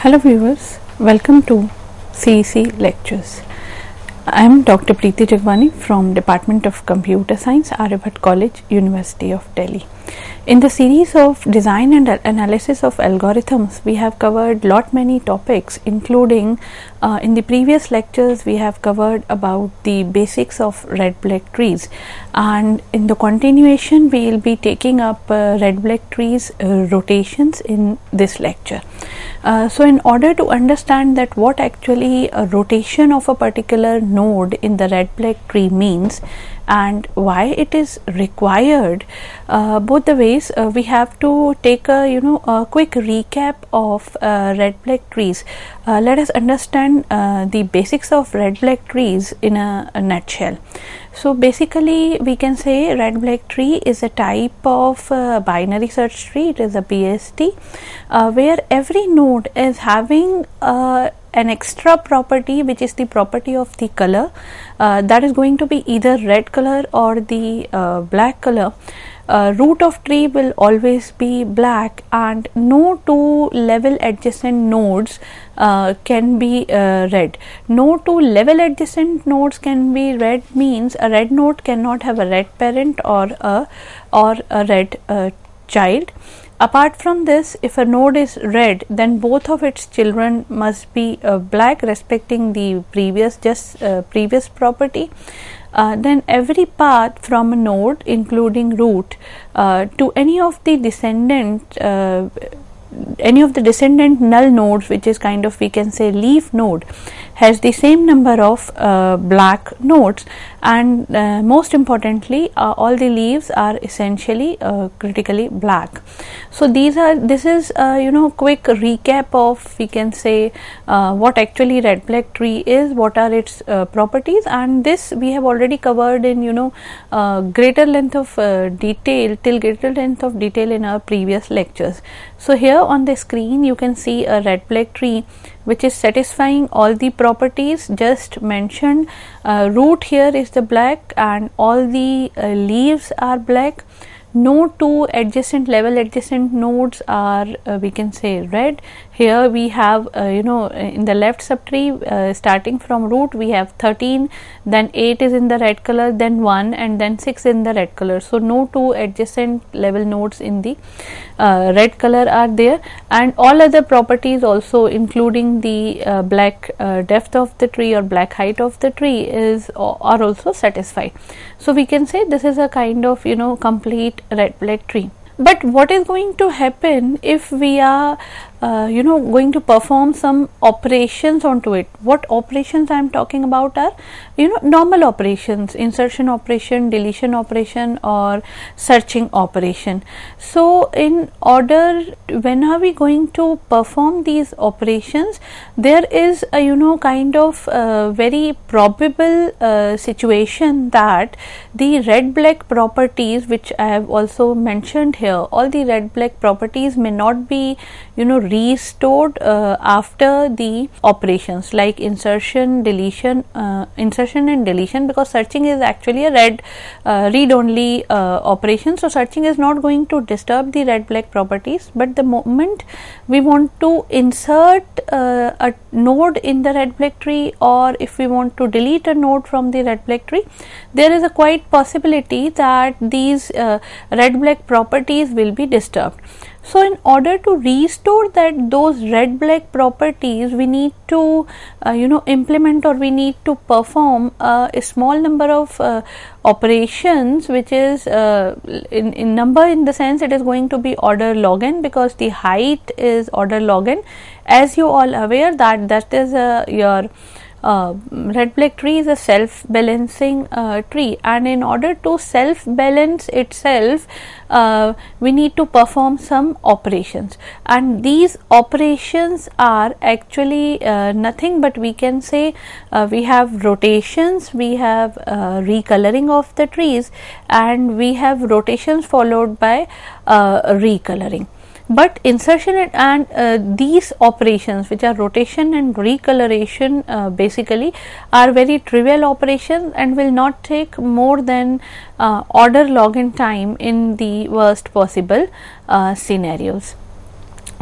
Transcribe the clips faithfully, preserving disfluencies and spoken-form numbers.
Hello viewers, welcome to C E C lectures. I am Doctor Preeti Jagwani from Department of Computer Science, Aryabhatta College, University of Delhi. In the series of design and analysis of algorithms, we have covered lot many topics, including uh, in the previous lectures we have covered about the basics of red-black trees, and in the continuation we will be taking up uh, red-black trees uh, rotations in this lecture. Uh, so in order to understand that what actually a rotation of a particular node in the red-black tree means and why it is required, uh, both the ways uh, we have to take a you know a quick recap of uh, red-black trees. Uh, let us understand uh, the basics of red-black trees in a, a nutshell. So basically we can say red-black tree is a type of uh, binary search tree. It is a B S T uh, where every node is having uh, an extra property, which is the property of the color, uh, that is going to be either red color or the uh, black color. Uh, root of tree will always be black, and no two level adjacent nodes uh, can be uh, red. No two level adjacent nodes can be red means a red node cannot have a red parent or a or a red uh, child. Apart from this, if a node is red, then both of its children must be uh, black, respecting the previous just uh, previous property. Uh, then every path from a node, including root, uh, to any of the descendant uh, any of the descendant null nodes, which is kind of we can say leaf node, has the same number of uh, black nodes, and uh, most importantly uh, all the leaves are essentially uh, critically black. So these are this is uh, you know quick recap of we can say uh, what actually red black tree is, what are its uh, properties, and this we have already covered in you know uh, greater length of uh, detail till greater length of detail in our previous lectures. So here on the screen you can see a red black tree which is satisfying all the properties just mentioned. Uh, root here is the black and all the uh, leaves are black. No two adjacent level adjacent nodes are uh, we can say red. Here we have uh, you know in the left subtree uh, starting from root we have thirteen, then eight is in the red color, then one, and then six in the red color. So no two adjacent level nodes in the uh, red color are there, and all other properties also, including the uh, black uh, depth of the tree or black height of the tree is are also satisfied. So we can say this is a kind of you know complete red black tree. But what is going to happen if we are uh, you know going to perform some operations onto it? What operations I am talking about are you know normal operations, insertion operation, deletion operation, or searching operation. So in order, when are we going to perform these operations, there is a you know kind of uh, very probable uh, situation that the red black properties, which I have also mentioned here, all the red black properties may not be you know restored uh, after the operations like insertion, deletion, uh, insertion and deletion, because searching is actually a red uh, read only uh, operation. So searching is not going to disturb the red black properties, but the moment we want to insert uh, a node in the red black tree, or if we want to delete a node from the red black tree, there is a quite possibility that these uh, red black properties will be disturbed. So in order to restore that those red black properties, we need to uh, you know implement or we need to perform uh, a small number of uh, operations, which is uh, in, in number in the sense it is going to be order log n, because the height is order log n. As you all aware that that is uh, your Uh, red black tree is a self balancing uh, tree, and in order to self balance itself uh, we need to perform some operations, and these operations are actually uh, nothing but we can say uh, we have rotations, we have uh, recoloring of the trees, and we have rotations followed by uh, recoloring. But insertion and, and uh, these operations, which are rotation and recoloration, uh, basically are very trivial operations and will not take more than uh, order log n time in the worst possible uh, scenarios.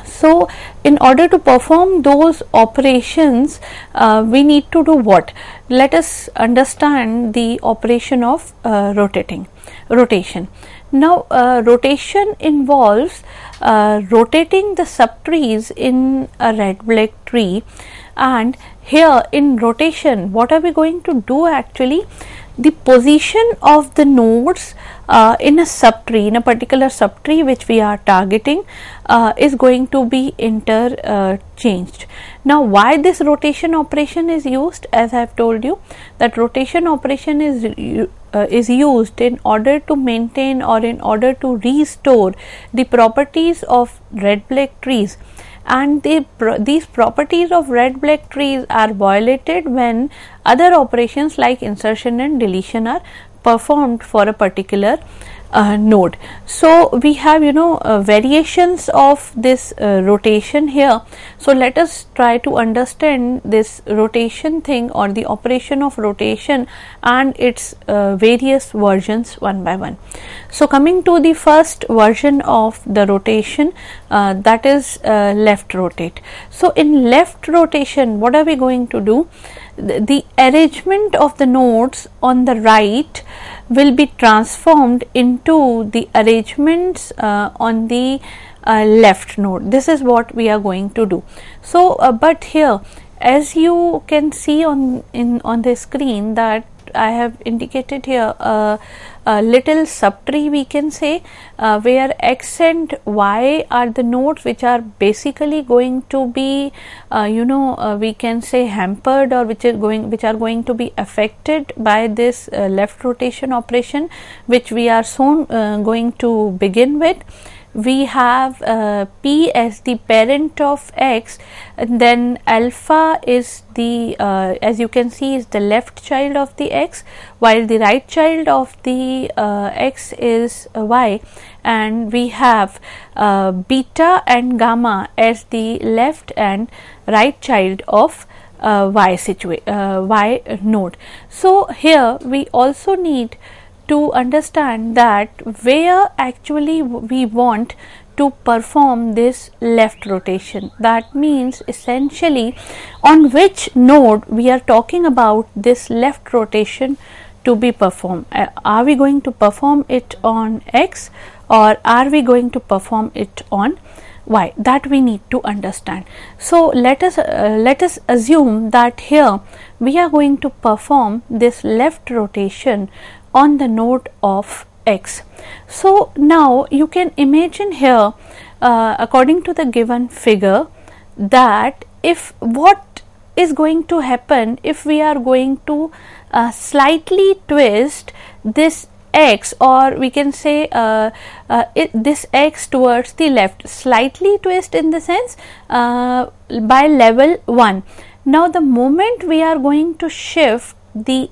So in order to perform those operations, uh, we need to do what? Let us understand the operation of uh, rotating rotation. Now uh, rotation involves uh, rotating the subtrees in a red black tree, and here in rotation what are we going to do? Actually, the position of the nodes uh, in a subtree, in a particular subtree which we are targeting, uh, is going to be interchanged. Uh, now why this rotation operation is used? As I have told you, that rotation operation is uh, is used in order to maintain or in order to restore the properties of red black trees, and the, these properties of red black trees are violated when other operations like insertion and deletion are performed for a particular uh, node. So we have, you know, uh, variations of this uh, rotation here. So let us try to understand this rotation thing, or the operation of rotation and its uh, various versions one by one. So coming to the first version of the rotation, uh, that is uh, left rotate. So in left rotation, what are we going to do? The, the arrangement of the nodes on the right will be transformed into the arrangements uh, on the uh, left node. This is what we are going to do. So uh, but here, as you can see on in on the screen, that I have indicated here uh, a little subtree, we can say, uh, where x and y are the nodes which are basically going to be uh, you know uh, we can say hampered, or which is going which are going to be affected by this uh, left rotation operation, which we are soon uh, going to begin with. We have uh, P as the parent of x, and then alpha is the uh, as you can see is the left child of the x, while the right child of the uh, x is uh, y, and we have uh, beta and gamma as the left and right child of uh, y situa uh, y node. So here we also need to understand that where actually we want to perform this left rotation. That means essentially on which node we are talking about this left rotation to be performed. Uh, are we going to perform it on x, or are we going to perform it on y? That we need to understand. So let us uh, let us assume that here we are going to perform this left rotation on the node of x. So now you can imagine here, uh, according to the given figure, that if what is going to happen if we are going to uh, slightly twist this x, or we can say uh, uh, it, this x towards the left, slightly twist in the sense uh, by level one. Now the moment we are going to shift the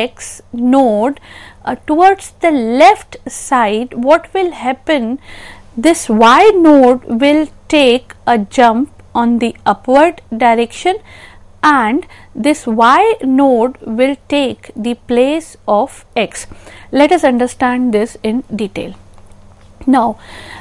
x node uh, towards the left side, what will happen? This y node will take a jump on the upward direction, and this y node will take the place of x. Let us understand this in detail. Now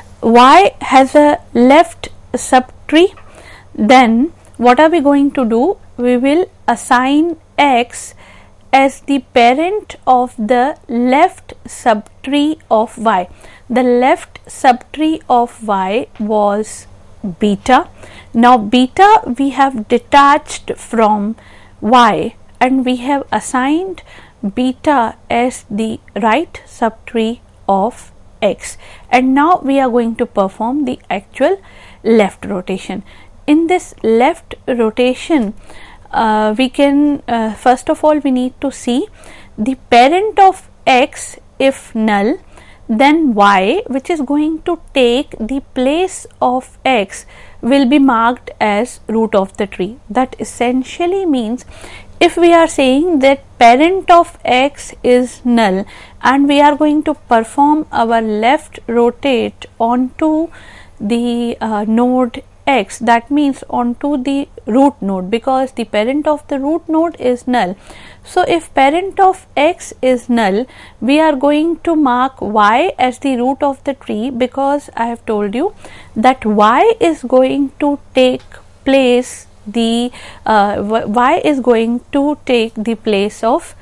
y has a left subtree, then what are we going to do? We will assign x as the parent of the left subtree of y. The left subtree of y was beta. Now beta we have detached from y, and we have assigned beta as the right subtree of x, and now we are going to perform the actual left rotation. In this left rotation, uh, we can uh, first of all we need to see the parent of x. If null, then y, which is going to take the place of x, will be marked as root of the tree. That essentially means, if we are saying that parent of x is null and we are going to perform our left rotate onto the uh, node x, that means onto the root node, because the parent of the root node is null. So if parent of x is null, we are going to mark y as the root of the tree, because I have told you that y is going to take place the uh, y is going to take the place of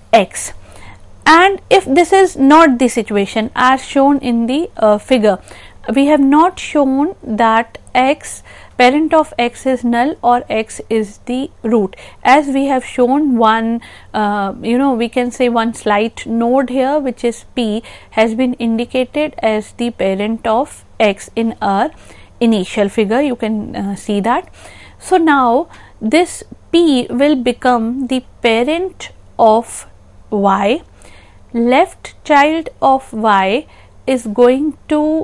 x. And if this is not the situation as shown in the uh, figure, we have not shown that x, parent of x is null or x is the root, as we have shown one uh, you know we can say one slight node here, which is p, has been indicated as the parent of x in our initial figure. You can uh, see that. So now this p will become the parent of y, left child of y is going to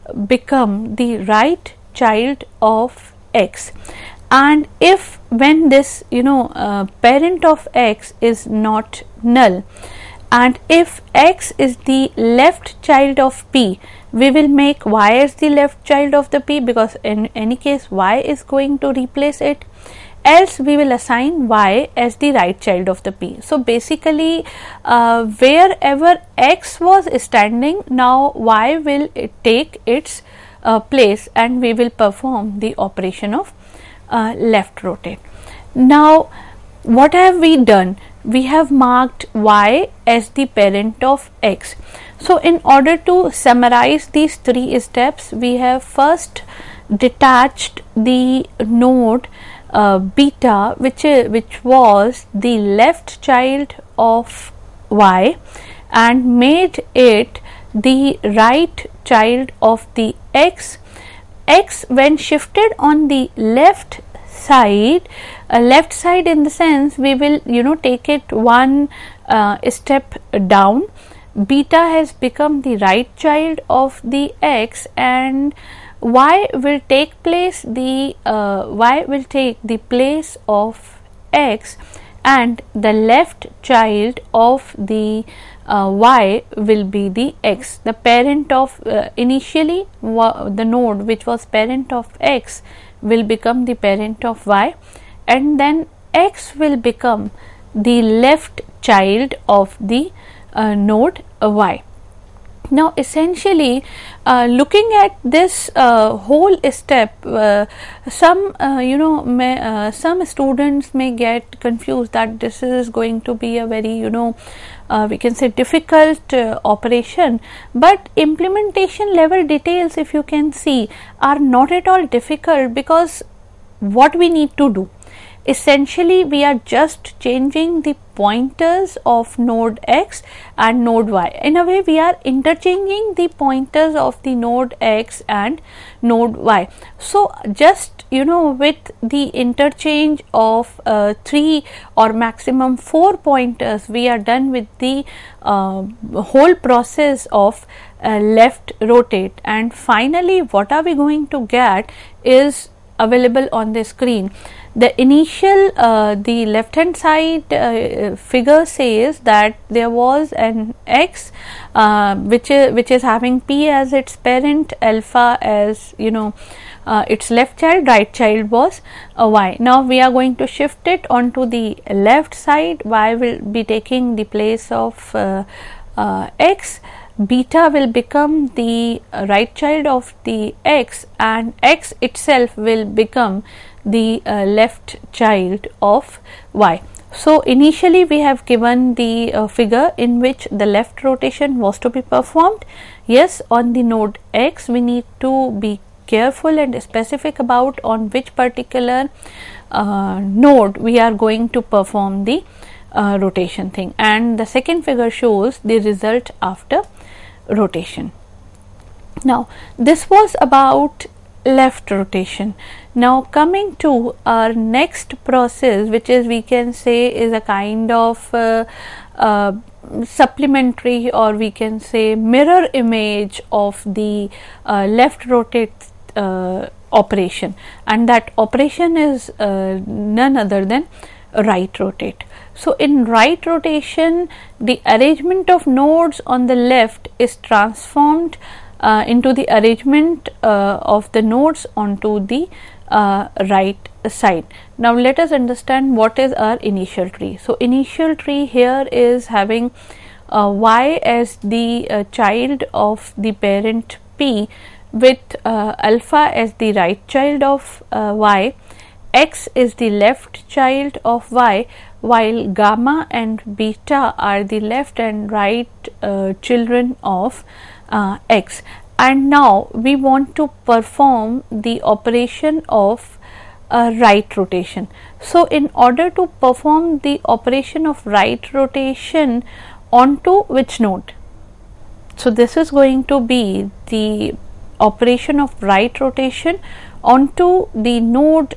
become the right child of x. And if when this you know uh, parent of x is not null, and if x is the left child of p, we will make y as the left child of the p, because in any case y is going to replace it, else we will assign y as the right child of the p. So basically uh, wherever x was standing, now y will take its uh, place and we will perform the operation of uh, left rotate. Now what have we done? We have marked y as the parent of x. So in order to summarize these three steps, we have first detached the node uh, beta, which is, which was the left child of y, and made it the right child of the x. X, when shifted on the left side, uh, left side in the sense we will you know take it one uh, step down, beta has become the right child of the x, and y will take place the uh, y will take the place of x, and the left child of the uh, y will be the x. The parent of uh, initially the node which was parent of x will become the parent of y, and then x will become the left child of the uh, node uh, y. Now essentially uh, looking at this uh, whole step, uh, some uh, you know may, uh, some students may get confused that this is going to be a very you know uh, we can say difficult uh, operation, but implementation level details, if you can see, are not at all difficult, because what we need to do, essentially we are just changing the pointers of node x and node y. In a way we are interchanging the pointers of the node x and node y. So just you know with the interchange of uh, three or maximum four pointers, we are done with the uh, whole process of uh, left rotate. And finally what are we going to get is available on the screen. The initial uh, the left hand side uh, figure says that there was an x uh, which is which is having p as its parent, alpha as you know uh, its left child, right child was a y. Now we are going to shift it onto the left side. Y will be taking the place of uh, uh, x, beta will become the right child of the x, and x itself will become the uh, left child of y. So initially we have given the uh, figure in which the left rotation was to be performed. Yes, on the node x we need to be careful and specific about on which particular uh, node we are going to perform the uh, rotation thing, and the second figure shows the result after rotation. Now this was about left rotation. Now coming to our next process, which is we can say is a kind of uh, uh, supplementary, or we can say mirror image of the uh, left rotate uh, operation, and that operation is uh, none other than right rotate. So in right rotation, the arrangement of nodes on the left is transformed uh, into the arrangement uh, of the nodes onto the uh, right side. Now let us understand what is our initial tree. So initial tree here is having uh, y as the uh, child of the parent p, with uh, alpha as the right child of uh, y, x is the left child of y, while gamma and beta are the left and right uh, children of uh, x. And now we want to perform the operation of uh, right rotation. So in order to perform the operation of right rotation onto which node? So this is going to be the operation of right rotation onto the node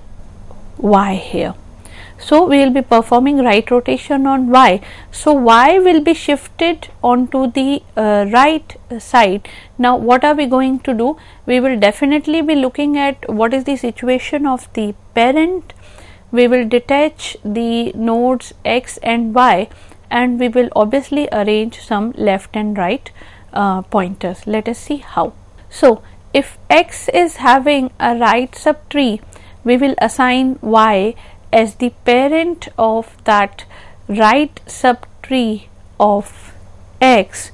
y here. So we will be performing right rotation on y. So y will be shifted onto the uh, right side. Now what are we going to do? We will definitely be looking at what is the situation of the parent. We will detach the nodes x and y, and we will obviously arrange some left and right uh, pointers. Let us see how. So if x is having a right subtree, we will assign y as the parent of that right subtree of x,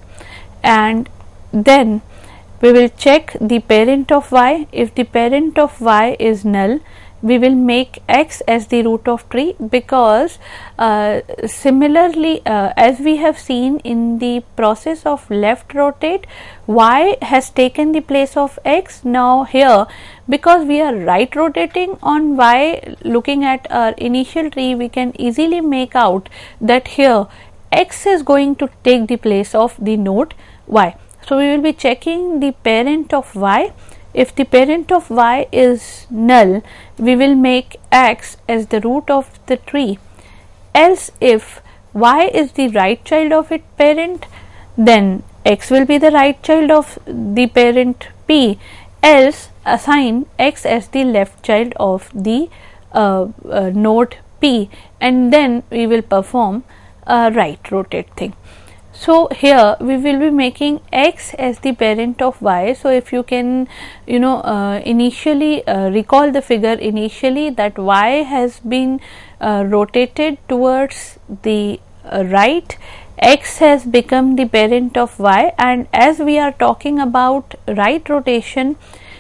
and then we will check the parent of y. If the parent of y is null, we will make x as the root of tree, because uh, similarly uh, as we have seen in the process of left rotate, y has taken the place of x. Now here, because we are right rotating on y, looking at our initial tree, we can easily make out that here x is going to take the place of the node y. So we will be checking the parent of y. If the parent of y is null, we will make x as the root of the tree. Else if y is the right child of its parent, then x will be the right child of the parent p. Else assign x as the left child of the uh, uh, node p, and then we will perform a right rotate thing. So here we will be making x as the parent of y. So if you can, you know, uh, initially uh, recall the figure initially, that y has been uh, rotated towards the uh, right, x has become the parent of y, and as we are talking about right rotation,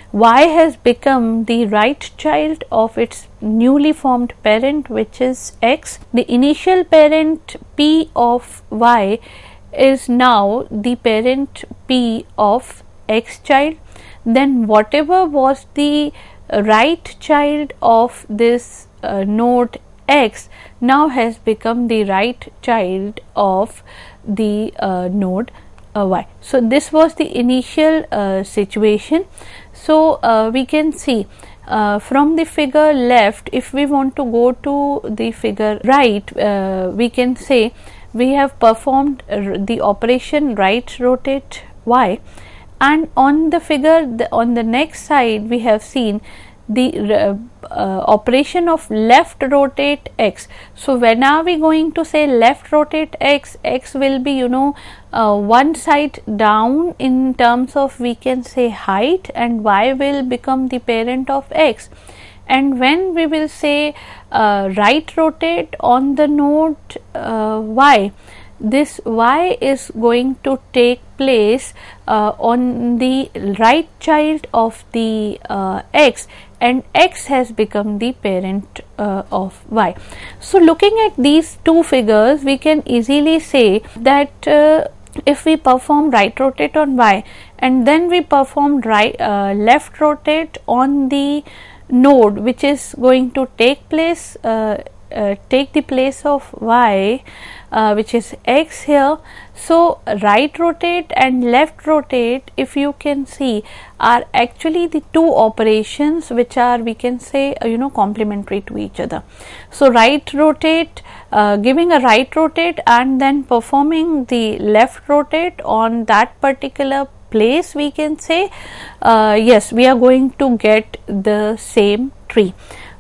y has become the right child of its newly formed parent, which is x. The initial parent p of y is now the parent p of x child. Then whatever was the right child of this uh, node x now has become the right child of the uh, node uh, y. So this was the initial uh, situation. So uh, we can see uh, from the figure left, if we want to go to the figure right, uh, we can say we have performed uh, the operation right rotate y, and on the figure the, on the next side we have seen the uh, uh, operation of left rotate x. So when are we going to say left rotate x? X will be, you know, uh, one side down in terms of, we can say, height, and y will become the parent of x. And when we will say uh, right rotate on the node uh, y, this y is going to take place uh, on the right child of the uh, x, and x has become the parent uh, of y. So looking at these two figures, we can easily say that uh, if we perform right rotate on y and then we perform right uh, left rotate on the node which is going to take place uh, uh, take the place of y, uh, which is x here. So right rotate and left rotate, if you can see, are actually the two operations which are, we can say, uh, you know, complementary to each other. So right rotate, uh, giving a right rotate and then performing the left rotate on that particular place, we can say, uh, yes, we are going to get the same tree.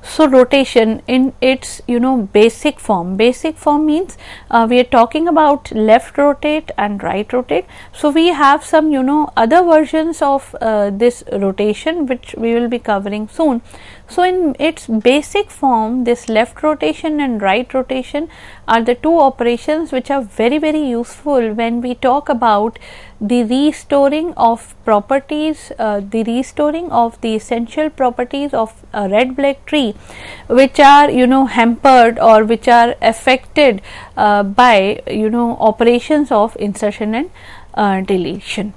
So rotation in its, you know, basic form, basic form means uh, we are talking about left rotate and right rotate. So we have some, you know, other versions of uh, this rotation which we will be covering soon. So in its basic form, this left rotation and right rotation are the two operations which are very very useful when we talk about the restoring of properties, uh, the restoring of the essential properties of a red black tree, which are, you know, hampered or which are affected uh, by, you know, operations of insertion and uh, deletion.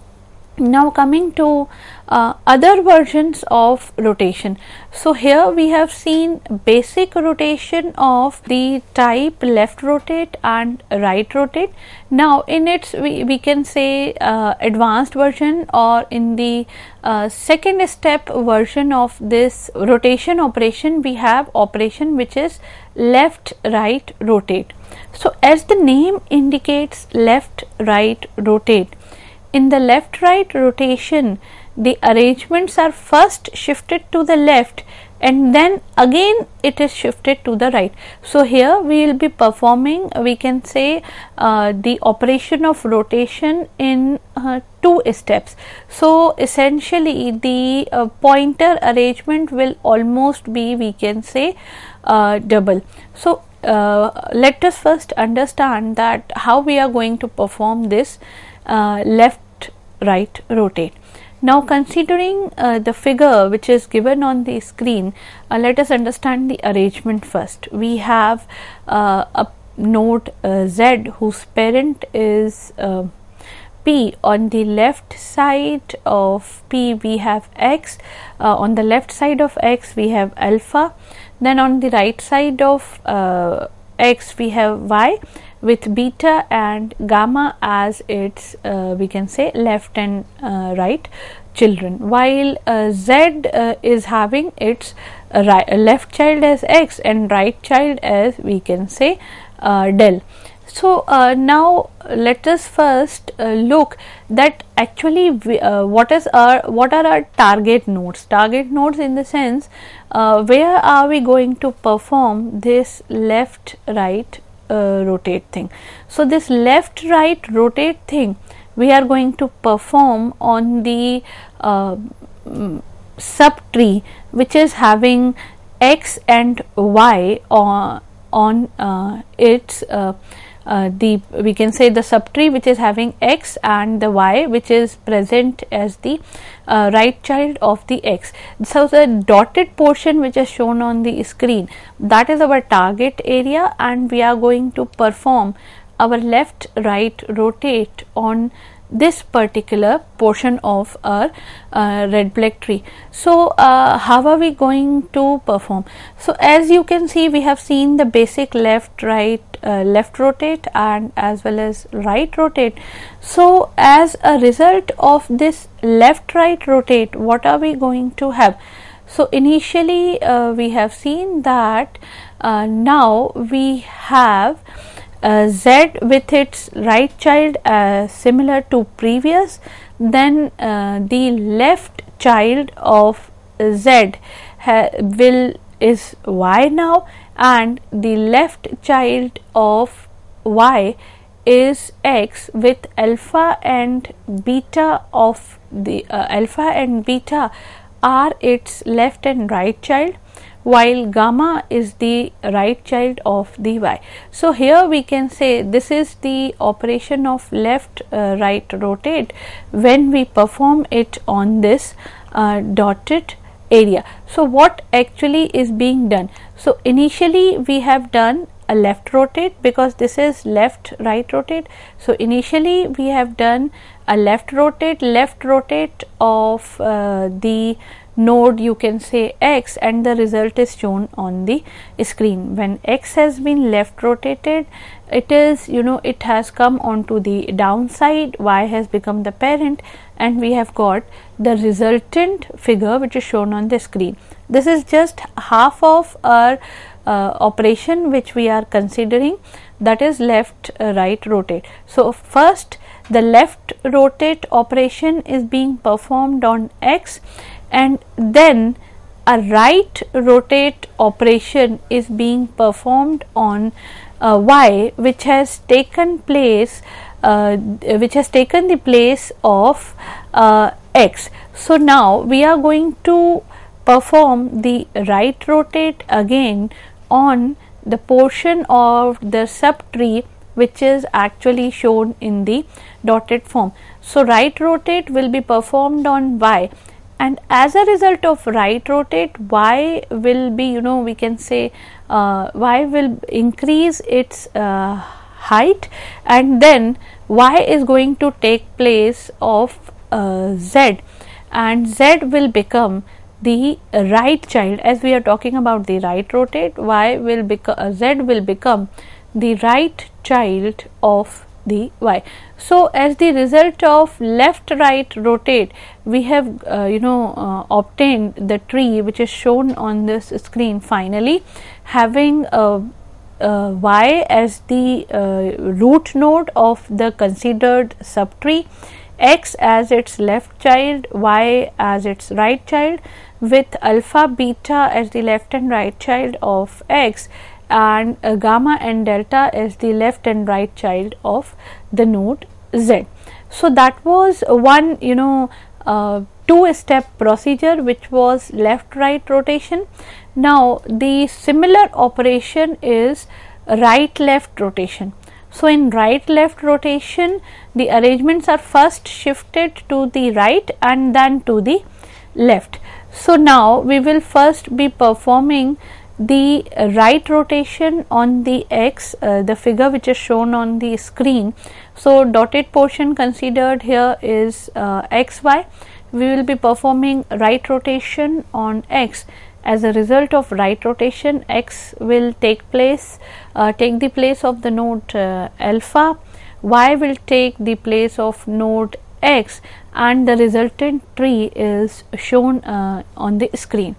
Now coming to uh, other versions of rotation. So here we have seen basic rotation of the type left rotate and right rotate. Now in its we, we can say uh, advanced version, or in the uh, second step version of this rotation operation, we have operation which is left right rotate. So as the name indicates, left right rotate, in the left right rotation the arrangements are first shifted to the left and then again it is shifted to the right. So here we will be performing, we can say, uh, the operation of rotation in uh, two steps. So essentially the uh, pointer arrangement will almost be, we can say, uh, double. So uh, let us first understand that how we are going to perform this uh, left right rotate. Now considering uh, the figure which is given on the screen, uh, let us understand the arrangement first. We have uh, a node uh, Z whose parent is uh, P. On the left side of P we have X, uh, on the left side of X we have alpha, then on the right side of uh, X we have Y with beta and gamma as its uh, we can say left and uh, right children, while uh, Z uh, is having its uh, right, left child as X and right child as, we can say, uh, del. So uh, now let us first uh, look that actually we, uh, what is our what are our target nodes. Target nodes in the sense uh, where are we going to perform this left right uh, rotate thing. So this left right rotate thing we are going to perform on the uh, subtree which is having X and Y on on uh, its uh, Uh, the we can say the subtree which is having X and the Y which is present as the uh, right child of the X. So the dotted portion which is shown on the screen, that is our target area, and we are going to perform our left right rotate on this particular portion of our uh, red black tree. So uh, how are we going to perform? So as you can see, we have seen the basic left right uh, left rotate and as well as right rotate. So as a result of this left right rotate, what are we going to have? So initially uh, we have seen that uh, now we have Uh, Z with its right child uh, similar to previous, then uh, the left child of Z will is Y now, and the left child of Y is X with alpha and beta of the uh, alpha and beta are its left and right child, while gamma is the right child of the Y. So here we can say this is the operation of left uh, right rotate when we perform it on this uh, dotted area. So what actually is being done? So initially we have done a left rotate because this is left right rotate. So initially we have done a left rotate left rotate of uh, the node, you can say X, and the result is shown on the screen. When X has been left rotated, it is, you know, it has come onto the downside, Y has become the parent, and we have got the resultant figure which is shown on the screen. This is just half of our uh, operation which we are considering, that is left uh, right rotate. So first the left rotate operation is being performed on X, and then a right rotate operation is being performed on uh, y, which has taken place uh, which has taken the place of uh, x. So now we are going to perform the right rotate again on the portion of the subtree which is actually shown in the dotted form. So right rotate will be performed on y, and as a result of right rotate, y will be, you know, we can say uh, y will increase its uh, height, and then y is going to take place of uh, z, and z will become the right child. As we are talking about the right rotate, y will become uh, z will become the right child of the y. So as the result of left right rotate, we have uh, you know uh, obtained the tree which is shown on this screen, finally having uh, uh, y as the uh, root node of the considered subtree, x as its left child, y as its right child, with alpha beta as the left and right child of x, and uh, gamma and delta as the left and right child of the node z. So that was one, you know uh, two step procedure which was left right rotation. Now the similar operation is right left rotation. So in right left rotation, the arrangements are first shifted to the right and then to the left. So now we will first be performing the right rotation on the x, uh, the figure which is shown on the screen. So dotted portion considered here is uh, xy. We will be performing right rotation on x. As a result of right rotation, x will take place uh, take the place of the node uh, alpha, y will take the place of node x, and the resultant tree is shown uh, on the screen.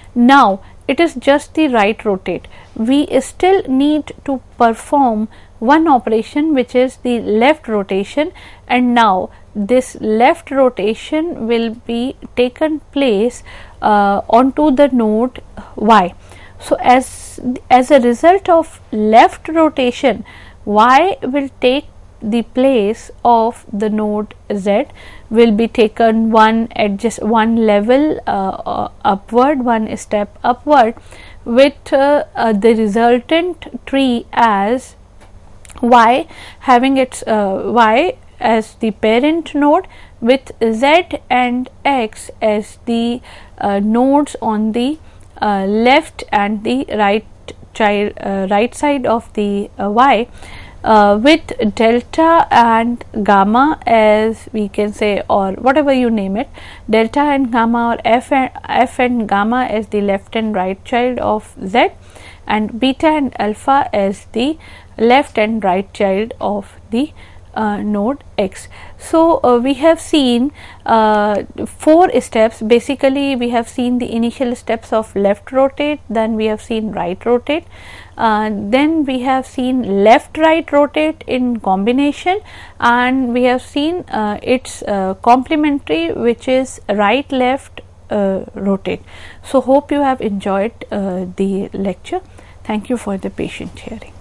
Now it is just the right rotate. We still need to perform one operation which is the left rotation, and now this left rotation will be taken place uh, onto the node y. So as as a result of left rotation, y will take the place of the node z, will be taken one adjust one level uh, uh, upward, one step upward, with uh, uh, the resultant tree as y having its uh, y as the parent node, with z and x as the uh, nodes on the uh, left and the right child uh, right side of the uh, y, uh, with delta and gamma as we can say, or whatever you name it, delta and gamma, or f and, f and gamma as the left and right child of z, and beta and alpha as the left and right child of the uh, node x. So uh, we have seen uh, four steps. Basically we have seen the initial steps of left rotate, then we have seen right rotate, uh, then we have seen left right rotate in combination, and we have seen uh, its uh, complementary, which is right left uh, rotate. So hope you have enjoyed uh, the lecture. Thank you for the patient hearing.